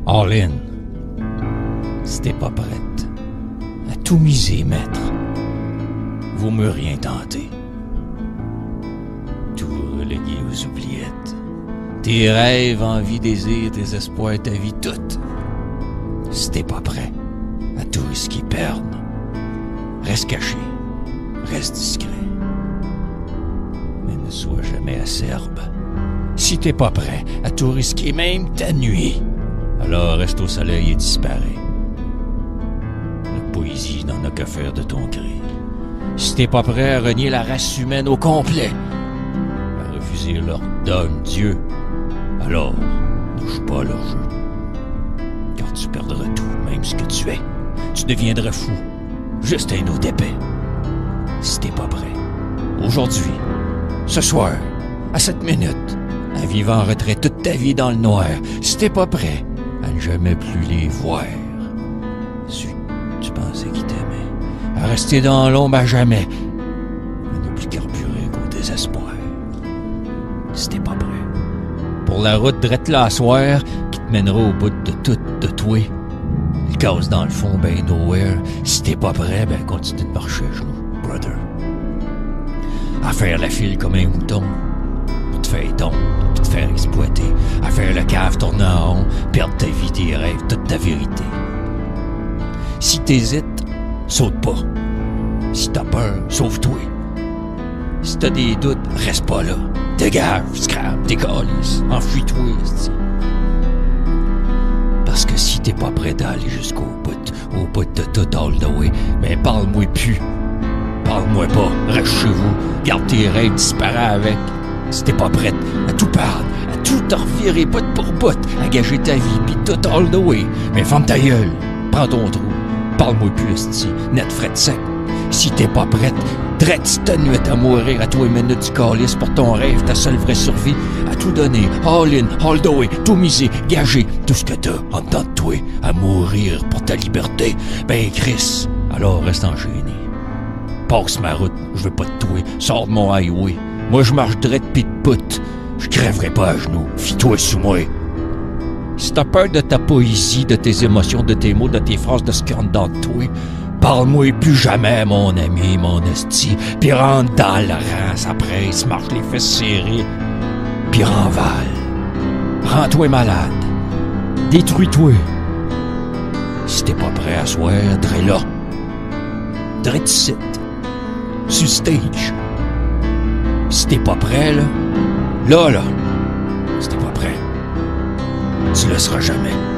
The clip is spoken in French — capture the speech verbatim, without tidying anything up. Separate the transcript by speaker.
Speaker 1: All in. Si t'es pas prête à tout miser, maître, vaut mieux rien tenter. Tout relégué aux oubliettes. Tes rêves, envies, désirs, tes espoirs, ta vie toute. Si t'es pas prêt à tout risquer perdre, reste caché, reste discret. Mais ne sois jamais acerbe. Si t'es pas prêt à tout risquer, même ta nuit, alors reste au soleil et disparais. La poésie n'en a qu'à faire de ton cri. Si t'es pas prêt à renier la race humaine au complet, à refuser leur donne Dieu, alors ne joue pas leur jeu. Car tu perdras tout, même ce que tu es. Tu deviendras fou, juste un autre épais. Si t'es pas prêt, aujourd'hui, ce soir, à cette minute, à vivre en retrait toute ta vie dans le noir, si t'es pas prêt à ne jamais plus les voir, si tu pensais qu'ils t'aimaient, à rester dans l'ombre à jamais, à ne plus carburer qu'au désespoir, si t'es pas prêt pour la route drette là à soir qui te mènera au bout de tout de toi, le casse dans le fond ben nowhere, si t'es pas prêt, ben continue de marcher à genoux, brother, à faire la file comme un mouton pour te faire tomber, puis te faire exploiter, à faire le cave tourner en rond, perdre ta vie, tes rêves, toute ta vérité. Si t'hésites, saute pas. Si t'as peur, sauve-toi. Si t'as des doutes, reste pas là. Dégage, scrap, décalisse, enfuis-toi, c'ti. Parce que si t'es pas prêt d'aller jusqu'au bout, au bout de tout all the way, ben parle-moi plus. Parle-moi pas, reste chez vous, garde tes rêves, disparais avec. Si t'es pas prête à tout perdre, à tout te revirer bout pour bout, à gager ta vie, pis tout all the way, mais ferme ta gueule, prends ton trou, parle-moi plus, esti, net fret sec. Si t'es pas prête, drette cette nuit à mourir à toi minutes du calice pour ton rêve, ta seule vraie survie, à tout donner, all in, all the way, tout miser, gager, tout ce que t'as en dedans de toi, à mourir pour ta liberté, ben Chris, alors reste enchaîné. Passe ma route, je veux pas te tuer, sors de mon highway. Moi je marche drette pis de pute, je crèverai pas à genoux, fie-toi sous moi. Si t'as peur de ta poésie, de tes émotions, de tes mots, de tes phrases, de ce qu'il y a dans toi, parle-moi plus jamais, mon ami, mon esti, pis rentre dans le rang, ça presse, marche les fesses serrées, pis renvale. Rends-toi malade, détruis-toi. Si t'es pas prêt à soir, dré là, drette ici, sur stage. Si t'es pas prêt, là, là, là, si t'es pas prêt, tu le seras jamais.